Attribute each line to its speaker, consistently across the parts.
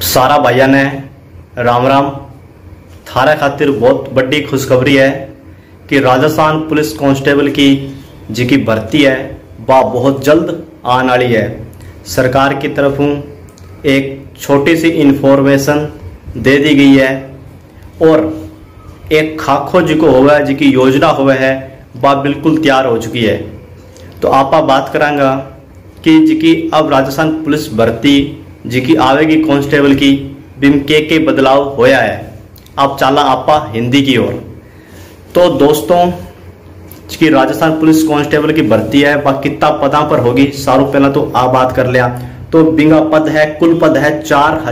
Speaker 1: सारा भाइयों ने राम राम। थारा खातिर बहुत बड़ी खुशखबरी है कि राजस्थान पुलिस कांस्टेबल की जी भर्ती है वह बहुत जल्द आने वाली है। सरकार की तरफों एक छोटी सी इन्फॉर्मेशन दे दी गई है और एक खाखो जी को हुआ है जी की योजना हुआ है वह बिल्कुल तैयार हो चुकी है। तो आप बात करांगा कि जी की अब राजस्थान पुलिस भर्ती जी की आवेगी कांस्टेबल की बिम के बदलाव होया है। अब चला आपा हिंदी की ओर। तो दोस्तों की राजस्थान पुलिस कांस्टेबल की भर्ती है वह कितना पदा पर होगी सारों पहला तो आप बात कर लिया। तो बिंगा पद है, कुल पद है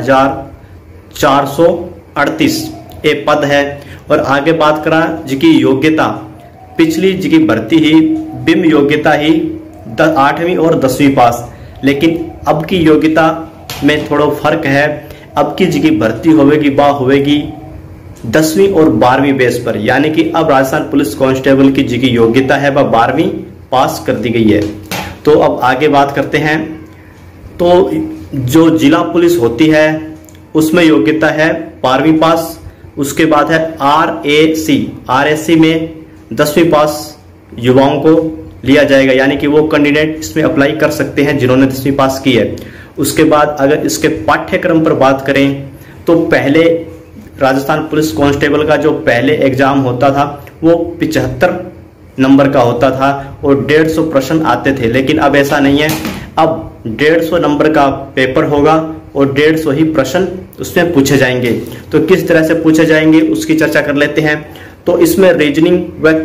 Speaker 1: 4438 ये पद है। और आगे बात करा जी की योग्यता, पिछली जी की भर्ती ही बिम योग्यता ही 8वीं और 10वीं पास, लेकिन अब की योग्यता में थोड़ा फर्क है। अब की जी की भर्ती होगी वह होगी 10वीं और 12वीं बेस पर, यानी कि अब राजस्थान पुलिस कांस्टेबल की जी की योग्यता है वह 12वीं पास कर दी गई है। तो अब आगे बात करते हैं। तो जो जिला पुलिस होती है उसमें योग्यता है 12वीं पास। उसके बाद है RAC में 10वीं पास युवाओं को लिया जाएगा, यानी कि वो कैंडिडेट इसमें अप्लाई कर सकते हैं जिन्होंने 10वीं पास की है। उसके बाद अगर इसके पाठ्यक्रम पर बात करें तो पहले राजस्थान पुलिस कांस्टेबल का जो पहले एग्जाम होता था वो 75 नंबर का होता था और 150 प्रश्न आते थे, लेकिन अब ऐसा नहीं है। अब 150 नंबर का पेपर होगा और 150 ही प्रश्न उसमें पूछे जाएंगे। तो किस तरह से पूछे जाएंगे उसकी चर्चा कर लेते हैं। तो इसमें रीजनिंग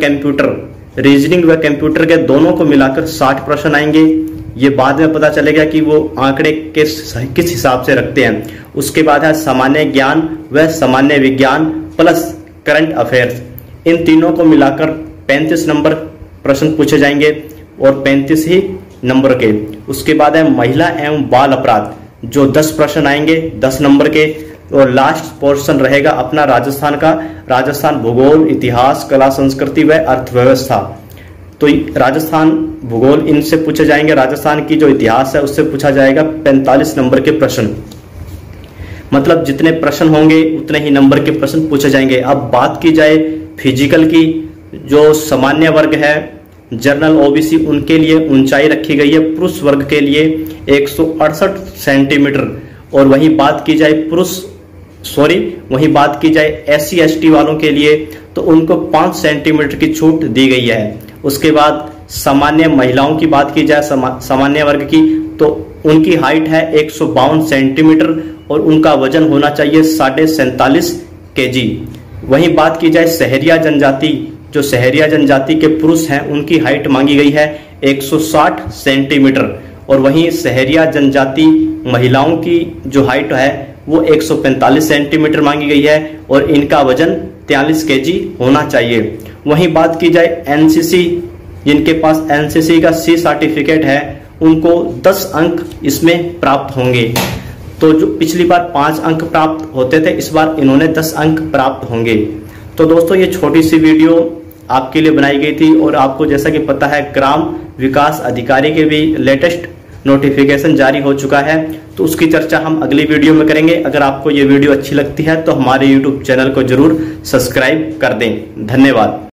Speaker 1: व कंप्यूटर के दोनों को मिलाकर 60 प्रश्न आएंगे। ये बाद में पता चलेगा कि वो आंकड़े किस हिसाब से रखते हैं। उसके बाद है सामान्य ज्ञान व सामान्य विज्ञान प्लस करंट अफेयर्स, इन तीनों को मिलाकर 35 नंबर प्रश्न पूछे जाएंगे और 35 ही नंबर के। उसके बाद है महिला एवं बाल अपराध, जो 10 प्रश्न आएंगे 10 नंबर के। और लास्ट पोर्शन रहेगा अपना राजस्थान का, राजस्थान भूगोल, इतिहास, कला संस्कृति व अर्थव्यवस्था। तो राजस्थान भूगोल इनसे पूछे जाएंगे, राजस्थान की जो इतिहास है उससे पूछा जाएगा 45 नंबर के प्रश्न। मतलब जितने प्रश्न होंगे उतने ही नंबर के प्रश्न पूछे जाएंगे। अब बात की जाए फिजिकल की, जो सामान्य वर्ग है जनरल OBC उनके लिए ऊंचाई रखी गई है पुरुष वर्ग के लिए 168 सेंटीमीटर। और वहीं बात की जाए बात की जाए SC ST वालों के लिए तो उनको 5 सेंटीमीटर की छूट दी गई है। उसके बाद सामान्य महिलाओं की बात की जाए सामान्य वर्ग की तो उनकी हाइट है 152 सेंटीमीटर और उनका वजन होना चाहिए 47.5 kg। वहीं बात की जाए सहरिया जनजाति, जो सहरिया जनजाति के पुरुष हैं उनकी हाइट मांगी गई है 160 सेंटीमीटर। और वहीं सहरिया जनजाति महिलाओं की जो हाइट है वो 145 सेंटीमीटर मांगी गई है और इनका वजन 43 kg होना चाहिए। वहीं बात की जाए NCC, जिनके पास NCC का C सर्टिफिकेट है उनको 10 अंक इसमें प्राप्त होंगे। तो जो पिछली बार 5 अंक प्राप्त होते थे इस बार इन्होंने 10 अंक प्राप्त होंगे। तो दोस्तों ये छोटी सी वीडियो आपके लिए बनाई गई थी और आपको जैसा कि पता है ग्राम विकास अधिकारी के भी लेटेस्ट नोटिफिकेशन जारी हो चुका है, तो उसकी चर्चा हम अगली वीडियो में करेंगे। अगर आपको ये वीडियो अच्छी लगती है तो हमारे YouTube चैनल को जरूर सब्सक्राइब कर दें। धन्यवाद।